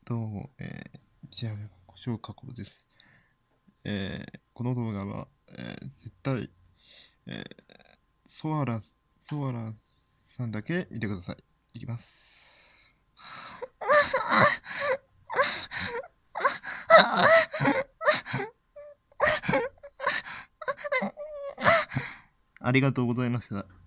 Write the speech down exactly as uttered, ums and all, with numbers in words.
どうも、えー、じゃあ、小加工です。えー、この動画は、えー、絶対、えー、ソアラ、ソアラさんだけ見てください。いきます。ありがとうございました。